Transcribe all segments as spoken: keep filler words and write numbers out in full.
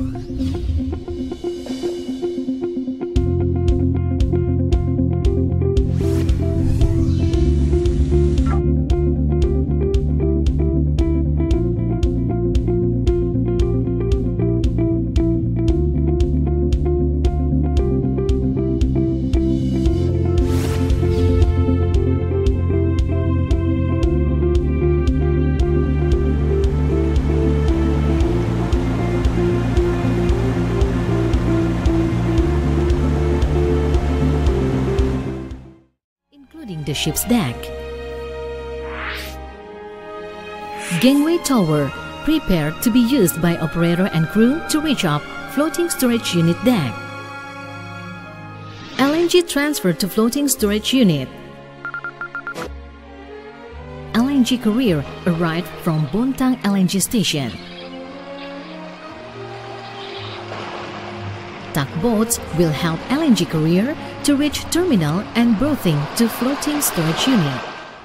The ship's deck. Gangway tower prepared to be used by operator and crew to reach up floating storage unit deck. L N G transferred to floating storage unit. L N G carrier arrived from Bontang L N G station. Tugboats will help L N G carrier to reach terminal and berthing to floating storage unit.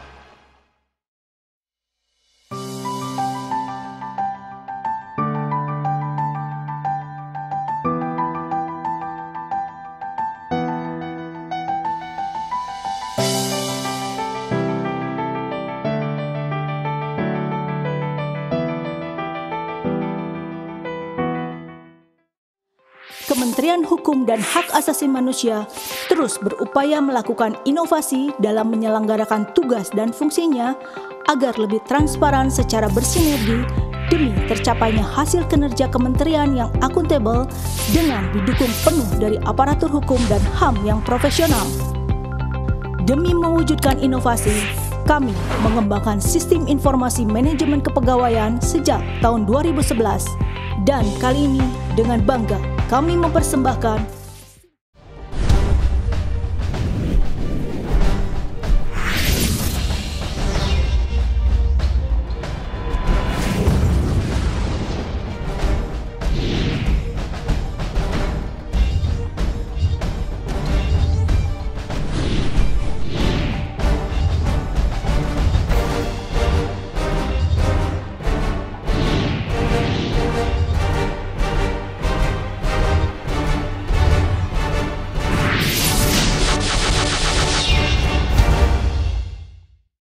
Kementerian Hukum dan Hak Asasi Manusia terus berupaya melakukan inovasi dalam menyelenggarakan tugas dan fungsinya agar lebih transparan secara bersinergi demi tercapainya hasil kinerja kementerian yang akuntabel dengan didukung penuh dari aparatur hukum dan H A M yang profesional. Demi mewujudkan inovasi, kami mengembangkan sistem informasi manajemen kepegawaian sejak tahun dua ribu sebelas dan kali ini dengan bangga kami mempersembahkan